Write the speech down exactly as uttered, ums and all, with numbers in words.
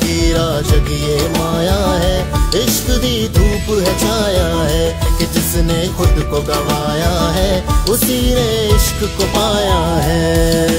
हीर आशिक ये माया है, इश्क दी धूप है छाया है कि जिसने खुद को गवाया है उसी ने इश्क को पाया है।